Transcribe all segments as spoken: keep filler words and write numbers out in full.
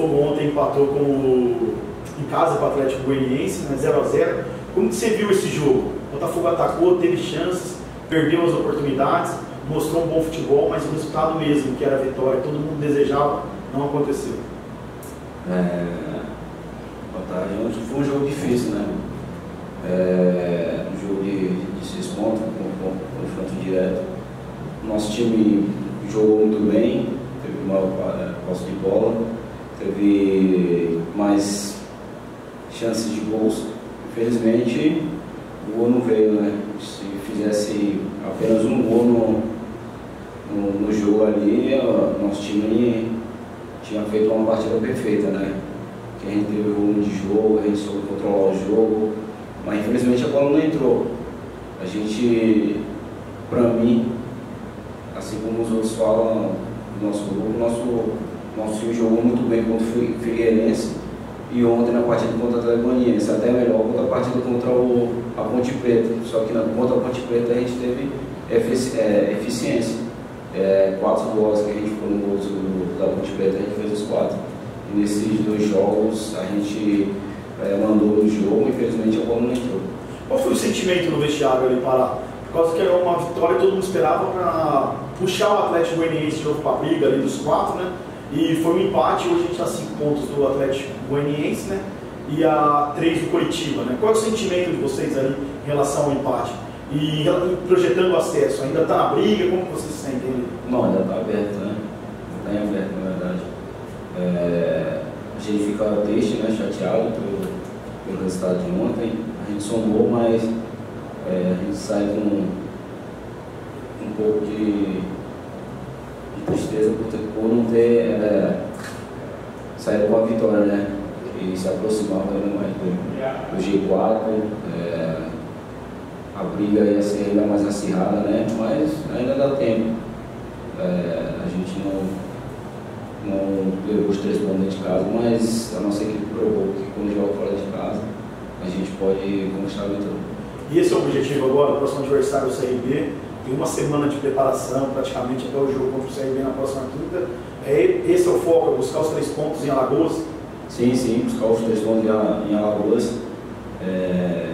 Fogo ontem empatou com o, em casa com o Atlético Goianiense, né, zero a zero. Como que você viu esse jogo? O Botafogo atacou, teve chances, perdeu as oportunidades, mostrou um bom futebol, mas o resultado mesmo, que era a vitória, todo mundo desejava, não aconteceu. É, boa tarde. Ontem foi um jogo difícil, né? É, um jogo de, de seis pontos, com, com confronto direto. Nosso time jogou muito bem, teve maior posse de bola, teve mais chances de gols. Infelizmente, o gol não veio, né? Se fizesse apenas um gol no, no, no jogo ali, o nosso time tinha feito uma partida perfeita, né? Que a gente teve volume de jogo, a gente soube controlar o jogo, mas infelizmente a bola não entrou. A gente, pra mim, assim como os outros falam do nosso grupo, nosso, nosso time jogou muito bem contra o Figueirense. E ontem na partida contra o Atlético Goianiense, até melhor contra a partida contra o, a Ponte Preta. Só que na, contra a Ponte Preta a gente teve efici, é, eficiência. É, quatro gols que a gente foi no gol da Ponte Preta, a gente fez os quatro. E nesses dois jogos a gente é, mandou no jogo, infelizmente a bola não entrou. Qual foi o sentimento no vestiário ali, Pará? Por causa que era uma vitória que todo mundo esperava para puxar o Atlético Goianiense de novo para a briga ali dos quatro, né? E foi um empate, hoje a gente está a cinco pontos do Atlético Goianiense, né? E a três do Coritiba, né? Qual é o sentimento de vocês ali em relação ao empate? E projetando o acesso, ainda está na briga? Como que vocês se sentem ali? Não, ainda está aberto, né? Está em aberto, na verdade. É, a gente fica triste, né? Chateado pelo, pelo resultado de ontem. A gente somou, mas é, a gente sai com um pouco de tristeza por, ter, por não ter é, saído com a vitória, né? E se aproximava ainda mais do, do G quatro, é, a briga ia ser ainda mais acirrada, né? Mas ainda dá tempo. É, a gente não, não levou os três pontos dentro de casa, mas a nossa equipe provou que quando joga fora de casa a gente pode conquistar a vitória. E esse é o objetivo agora, o próximo adversário do C R B. Tem uma semana de preparação, praticamente até o jogo contra o C R B na próxima quinta. É, esse é o foco, é buscar os três pontos em Alagoas? Sim, sim, buscar os três pontos em Alagoas. É,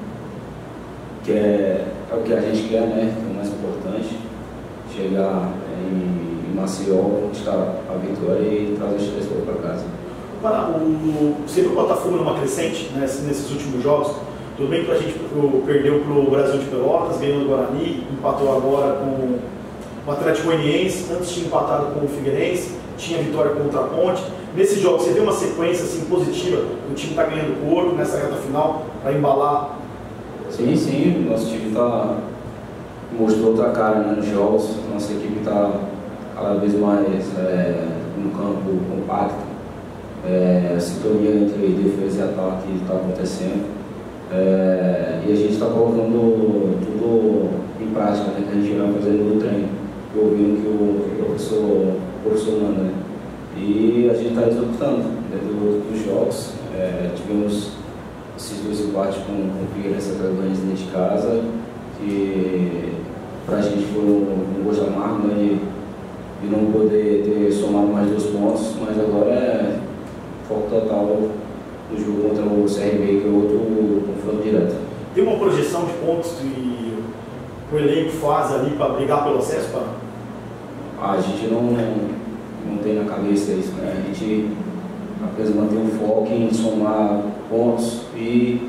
que é, é o que a gente quer, né? Que é o mais importante. Chegar em, em Maceió, conquistar a vitória e trazer os três pontos para casa. Para, o, você viu o Botafogo numa crescente, né, nesses últimos jogos? Tudo bem que a gente perdeu para o Brasil de Pelotas, ganhou do Guarani, empatou agora com o Atlético Goianiense, antes tinha empatado com o Figueirense, tinha vitória contra a Ponte. Nesses jogos, você vê uma sequência assim, positiva, o time está ganhando corpo nessa reta final para embalar? Sim, sim, nosso time tá, mostrou outra cara, né, nos jogos, nossa equipe está cada vez mais é, no campo compacto, é, a sintonia entre defesa e ataque está acontecendo. É, e a gente está colocando tudo em prática, né, que a gente vai fazendo no treino, ouvindo que o, que o professor, o professor manda, né? E a gente está executando dentro dos jogos. É, tivemos esses dois empates com, com o Figueirense e Atlético dentro de casa, que para a gente foi um, um gosto amargo, né, de, de não poder ter somado mais dois pontos, mas agora é foco total no jogo contra o C R B, que é outro confronto direto. Tem uma projeção de pontos que o elenco faz ali para brigar pelo acesso? Para... Ah, a gente não, não tem na cabeça isso, né? A gente apenas mantém o foco em somar pontos e,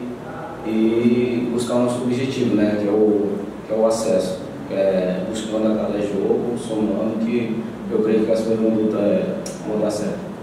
e buscar o nosso objetivo, né? Que é o, que é o acesso. Que é buscando a cada jogo, somando, que eu creio que as coisas vão dar certo.